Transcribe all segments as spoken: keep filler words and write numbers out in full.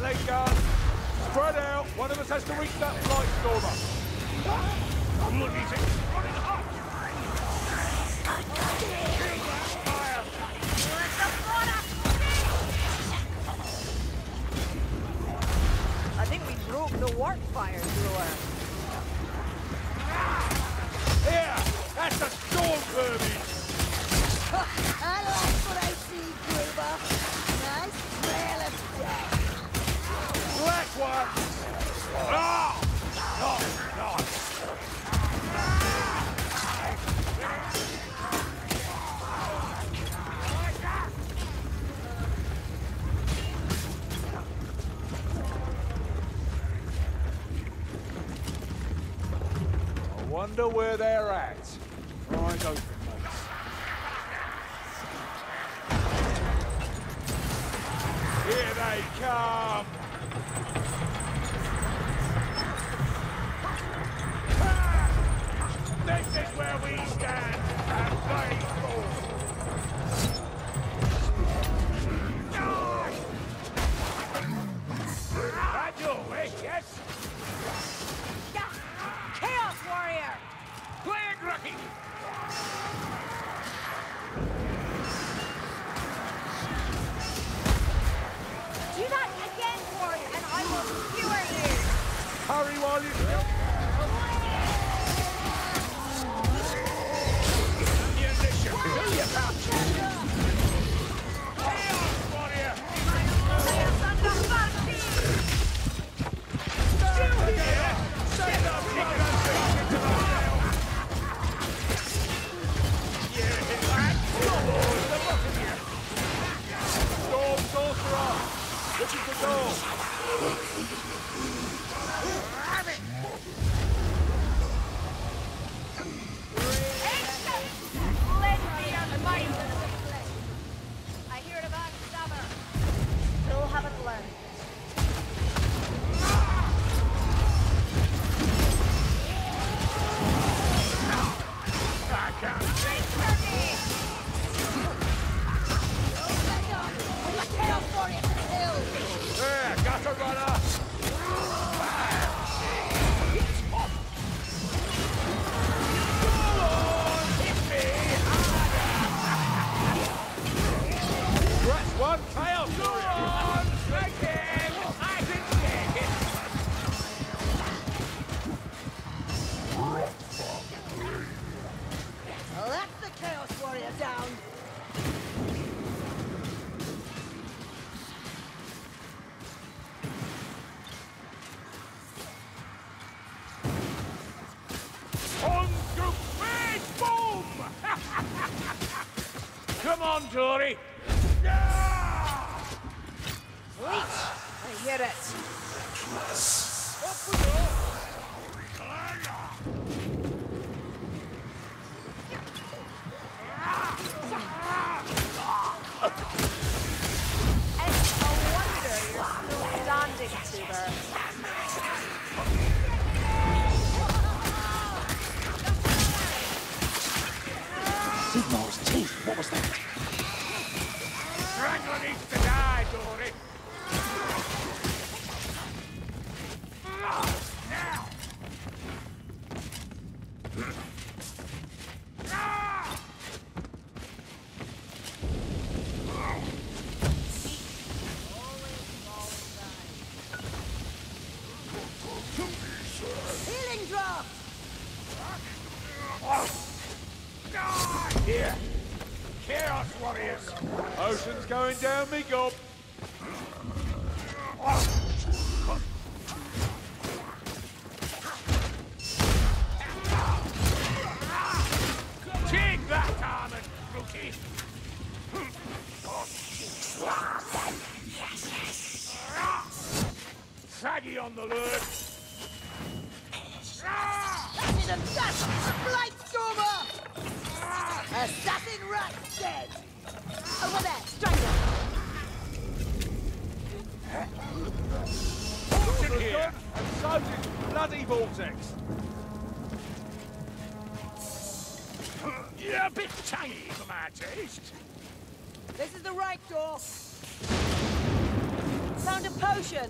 Gatling gun! Spread out! One of us has to reach that flight stormer! Look, he's running hot! I think we broke the warp fire thrower. Here! That's a storm vermin! I like what I see, Gruber. Nice trail of death. Black one! Ah! Oh, nice! I wonder where they're at. Right open, mates. Here they come! Ah! This is where we stand and play ball! That's your wish, yes? Chaos Warrior! Plague Rocky! Do that again, Warrior, and I will skewer you! Hurry while you can. Ammunition! Do your pouch! Chaos Warrior! Still here! Say the fucking thing into the hell! Yeah, hit that! Oh, the lot of you! Storm Sorcerer! This is the door! Have it! I hear it about summer. Still haven't learned. I can't. Chaos Warrior to the hill. There, gutter runner! Go on, hit me harder! Scratch one, chaos! Go on, again! I can take it! Well, that's the Chaos Warrior down. On to big boom! Come on, Tory! Yeah! Leech! I hear it. Up we go! It's a wonder you're still standing, Tuber. Sigmar's teeth, what was that? Strangler needs to die, Dory! Ah, now! Ah! Healing drop. Here! Chaos Warriors! Ocean's going down me gob! Take that, Armand, rookie! Saggy on the lurch! That is a dust of Blightstormer. Assassin right dead. Over there, Strangler. Fortune here! And so did bloody Vortex! You're a bit tangy for my taste. This is the right door. Found a potion!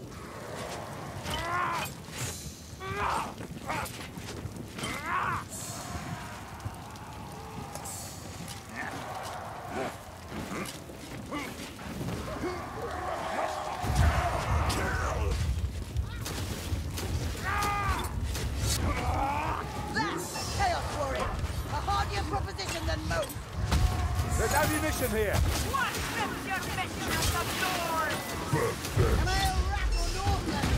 That's a Chaos Warrior! A hardier proposition than most! There's ammunition here. What rips your mission at the door? Am I a rat or Northland?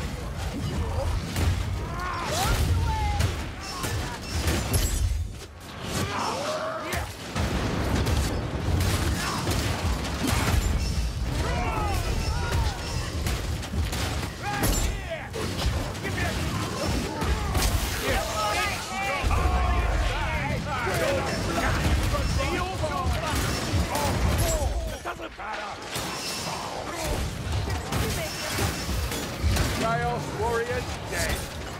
Chaos Warrior's dead.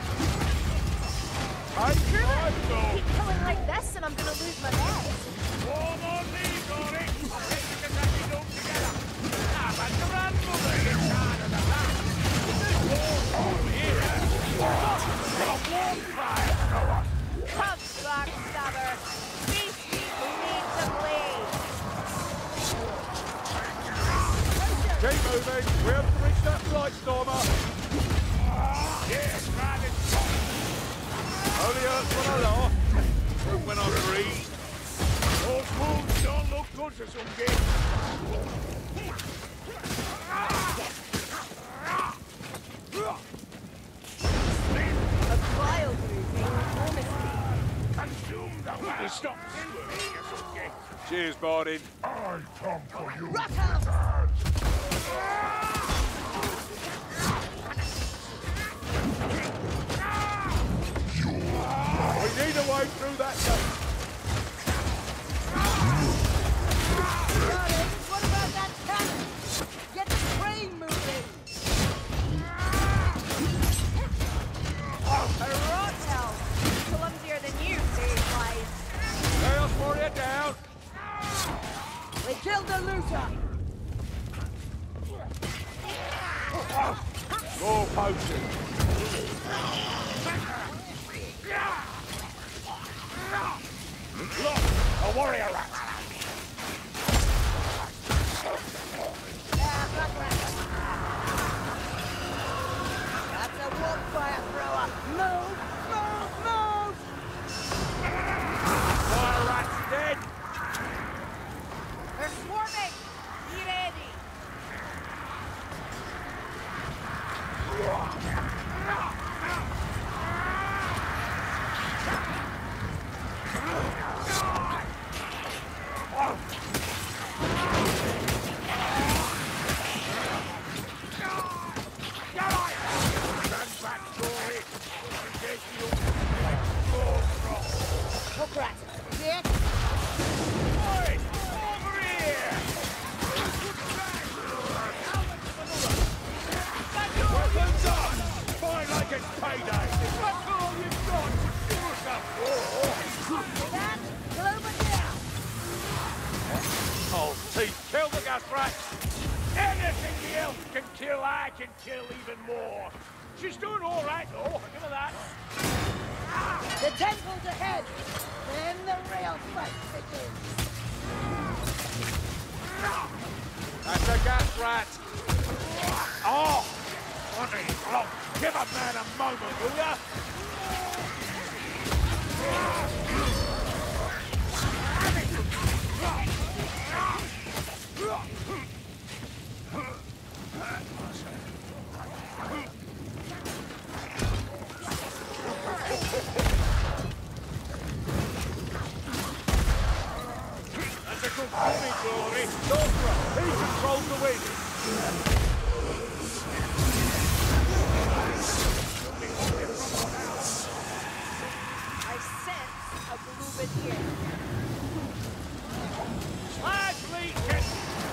I Keep going like this and I'm gonna lose my legs. Form on me, Dory. I think you can let me go together. Ah, but the grandmother is tired of the land. This war over here. A war cry thrower. Come, backstabber. These people need to bleed. Keep moving. We have to reach that flight stormer. Yes, dragon. Only hurts when I laugh. Or when I breathe. Those wounds don't look good for some kids. A vile grouping, honestly. Consume the world. Stop squirming, you some kids. Cheers, Bardin. I come for you. We need a way through that gate. What about that cannon? Get the train moving! A rot hell. Clumsier than you, Dave-wise. Chaos Warrior down. We killed the looter! More potion. Look, a warrior rat. That's a warfire thrower! Move! Move! Move! Fire rat's dead. They're swarming. Be ready. Hook rat! See it? Oi, over here. Weapons up. Fine like it's payday. That's all you've got. Do us a war. That? Kill over here! Oh, teeth, kill the gas rat. Anything the elf can kill, I can kill even more. She's doing all right, though. I'll give her that. The temple's ahead! Then the real fight begins! That's a gas rat. Oh, funny. Oh, give a man a moment, will ya? That's a good funny, Glory. Dora, he controls the wind. I sense a blue here. Flag leaking!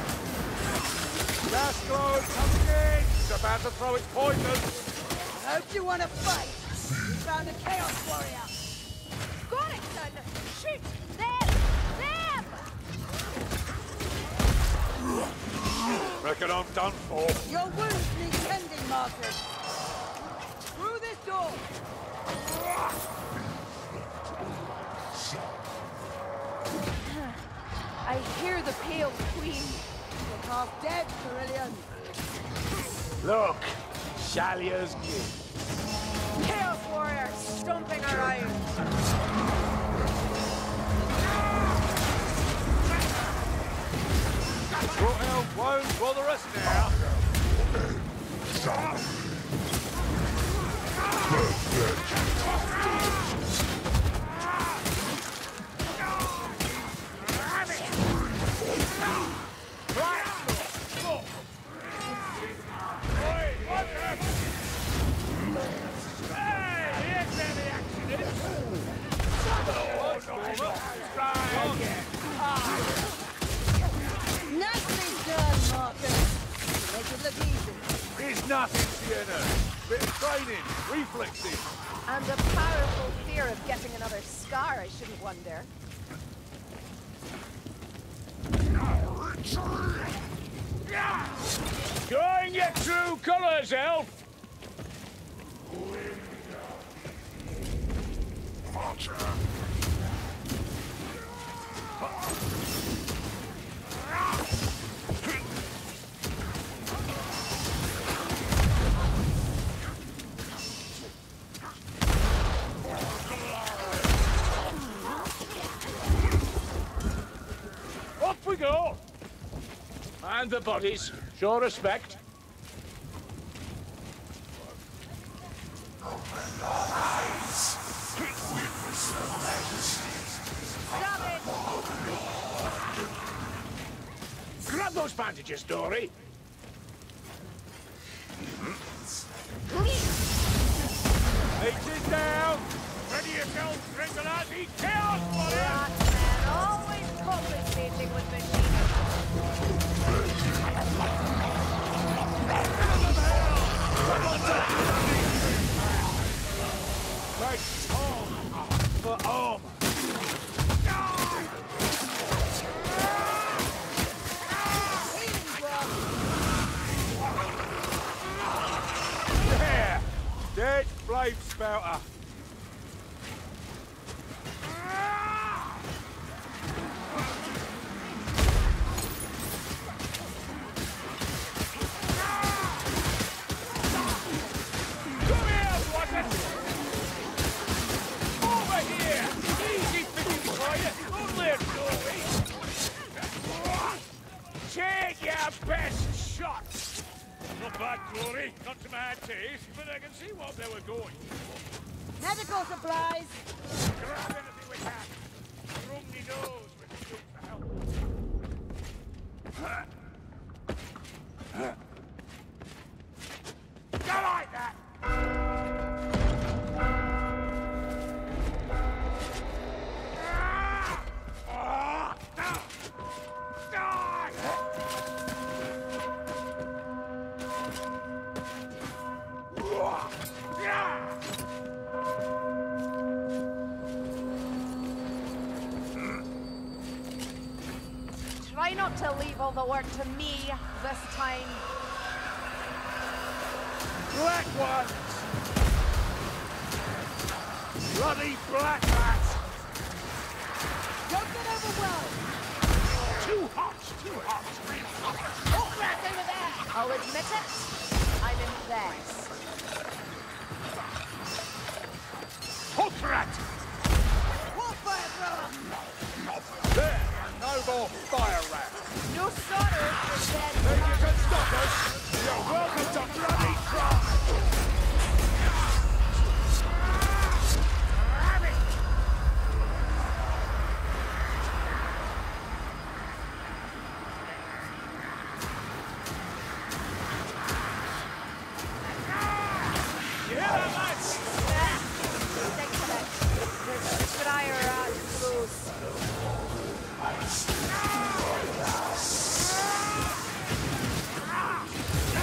Gas glow coming in! It's about to throw its poison! I hope you want to fight! We found a Chaos Warrior! Got it, son! Shoot! Them! Them! Reckon I'm done for. Your wounds need tending, Marcus. Through this door. I hear the Pale Queen. You're half dead, Cerulean. Look, Shalia's gift. Chaos Warrior stomping around. Brought out wounds while the rest now. Nicely done, Marcus. Make it look easy. It's nothing, Sienna. Bit of training, reflexes. And a powerful fear of getting another scar, I shouldn't wonder. Showing your true colours, elf! Off we go! And the bodies. Show respect. Stop it! Grab those bandages, Dory. Leeches down. Ready yourself, Ringalati. Chaos Warrior! Ratman, always compensating with machine. Right, home. For home. There! Dead flame spouter. Come here, Watson! Over here! Easy fishing for you! Only a doorway! Take your best shot! Not bad, Glory. Not to my taste, but I can see what they were going for. Medical supplies. Grab anything we can. Rung me nose with the good for help. Go like that! Ah! Die! Try not to leave all the work to me this time. Black ones! Bloody black rats! Don't get overwhelmed. Too hot, too hot! Oh, crap, over there. I'll admit it, I'm impressed. Hot rat! Warfire thrower. There! No more fire rat! No sorrow for dead Think you rats. can stop us? You're welcome to bloody try! You hear that, lads? Yeah, think of it. There's a fire rat close. Ah!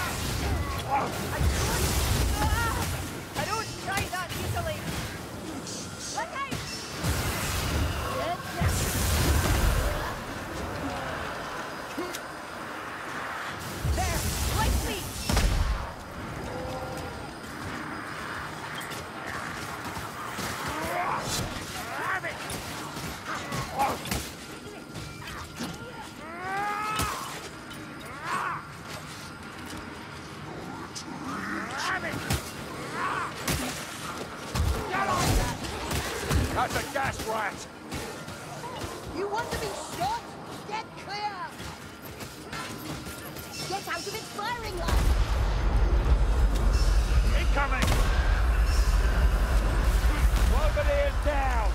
firing line! Incoming! Belvedere's down!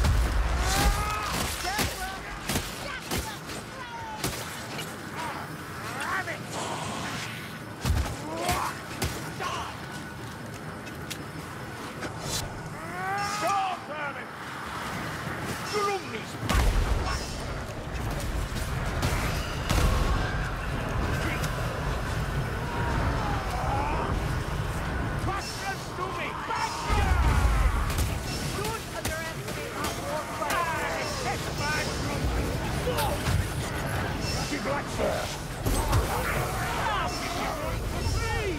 Ram it! Stop, Herman! Grumney's back! Bastards to me! Bastards! Don't underestimate our warfight. Aye, kiss my Grumney! Lucky Blackfur! I'll give you one for free!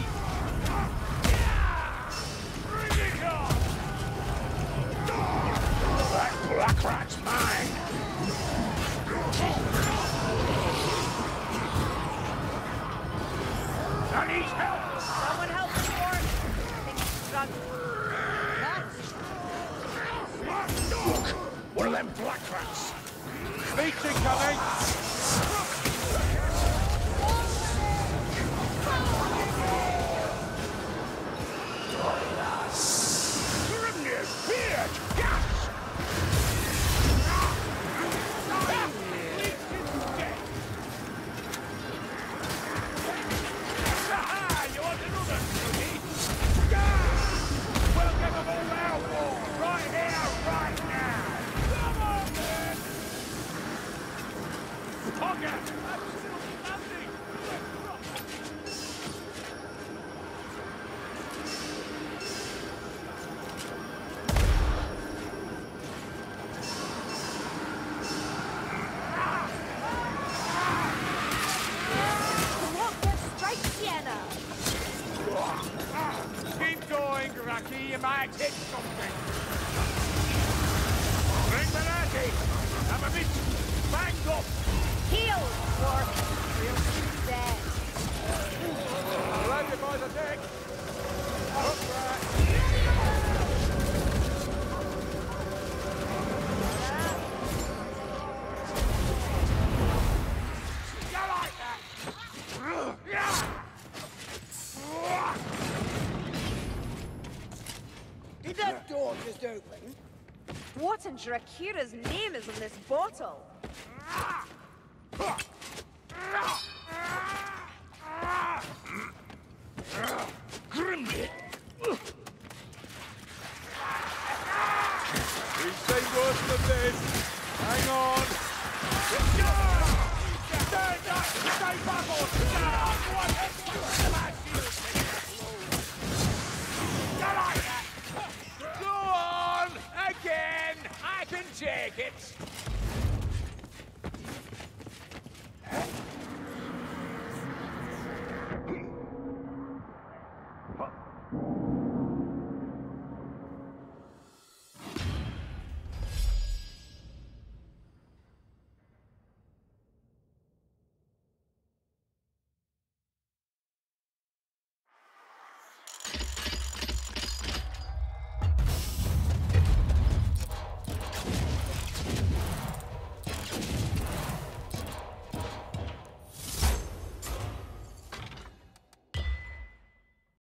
Bring it on! That black rat's mine! I need help! Someone help the Lord. Think he's struck. Look! One of them black rats! Fleet's incoming! Grimnir's beard! Gas! Fleet is dead! Aha! You want another, Snoopy? Welcome of all our war! Right here, right now! Come on, man! Hogger! Absolutely nothing! What the strike, Sienna? Keep going, Rocky. You might hit something. Bring the laddie. I'm a bit banged up. Heal, Lord. Real dead. Landed by the deck. Hook rat. You like that? Yeah. Did that door just open? What in Drakira's name is on this bottle? Grimly. We've seen worse than this. Hang on. Stand up! Stay back or stand up! What extra smash you You like that? Go on! Again! I can take it!